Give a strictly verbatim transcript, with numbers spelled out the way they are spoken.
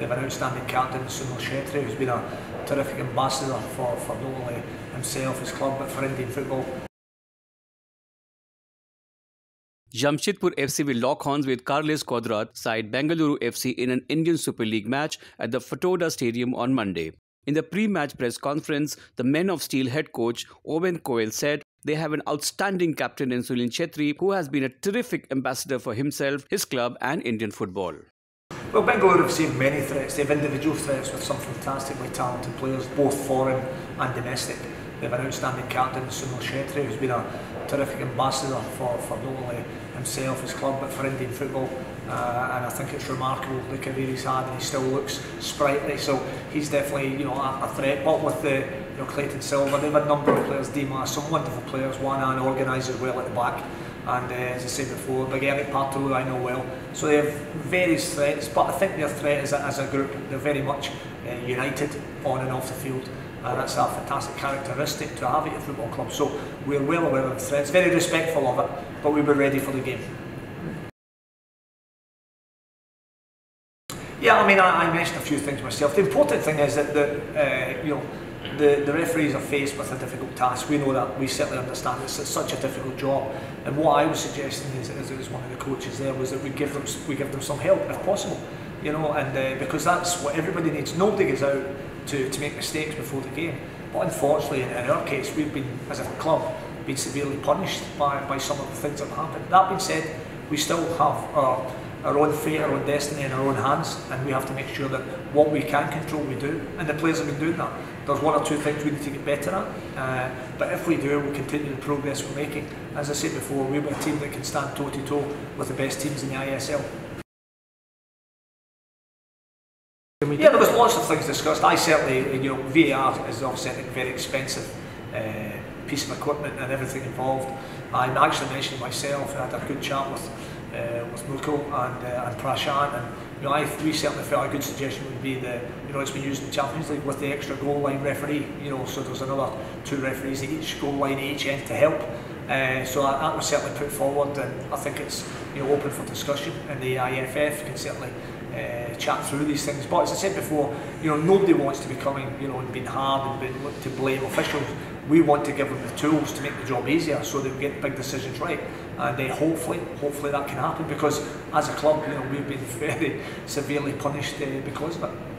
They have an outstanding captain, Sunil Shetty, who's been a terrific ambassador for, for not only himself, his club, but for Indian football. Jamshedpur F C will lock horns with Carles Quadrat side Bengaluru F C in an Indian Super League match at the Fatorda Stadium on Monday. In the pre-match press conference, the Men of Steel head coach Owen Coyle said they have an outstanding captain in Sunil Shetty, who has been a terrific ambassador for himself, his club and Indian football. Well, Bengaluru have seen many threats. They have individual threats with some fantastically talented players, both foreign and domestic. They have an outstanding captain, Sunil Shetty, who's been a terrific ambassador for, for not only himself, his club, but for Indian football. Uh, and I think it's remarkable the career he's had, and he still looks sprightly. So he's definitely, you know, a, a threat. But with the, you know, Clayton Silva, they've had a number of players, Dimas, some wonderful players, one and organised as well at the back. And uh, as I said before, Big Eric Partoulou I know well. So they have various threats, but I think their threat is that as a group, they're very much uh, united on and off the field. And that's a fantastic characteristic to have at your football club. So we're well aware of the threats, very respectful of it, but we'll be ready for the game. Yeah, I mean, I, I mentioned a few things myself. The important thing is that the, uh, you know, the, the referees are faced with a difficult task. We know that, we certainly understand it's such a difficult job. And what I was suggesting is, as, as one of the coaches there, was that we give them we give them some help if possible. You know, and uh, because that's what everybody needs. Nobody goes out to, to make mistakes before the game. But unfortunately, in, in our case, we've been, as a club, been severely punished by, by some of the things that have happened. That being said, we still have our, our own fate, our own destiny in our own hands, and we have to make sure that what we can control, we do. And the players have been doing that. There's one or two things we need to get better at, uh, but if we do, we'll continue the progress we're making. As I said before, we're a team that can stand toe to toe with the best teams in the I S L. Yeah, there was lots of things discussed. I certainly, you know, V A R is obviously a very expensive uh, piece of equipment and everything involved. I actually mentioned myself, I had a good chat with uh, with Mukul and, uh, and Prashant, and you know, I, we certainly felt a good suggestion would be the, you know, it's been used in the Champions League with the extra goal line referee. You know, so there's another two referees at each goal line at each end to help. Uh, so that, that was certainly put forward, and I think it's, you know, open for discussion, and the I F F can certainly uh, chat through these things. But as I said before, you know, nobody wants to be coming, you know, and being hard and being to blame officials. We want to give them the tools to make the job easier, so they get big decisions right, and uh, hopefully, hopefully that can happen, because as a club, you know, we've been very severely punished uh, because of it.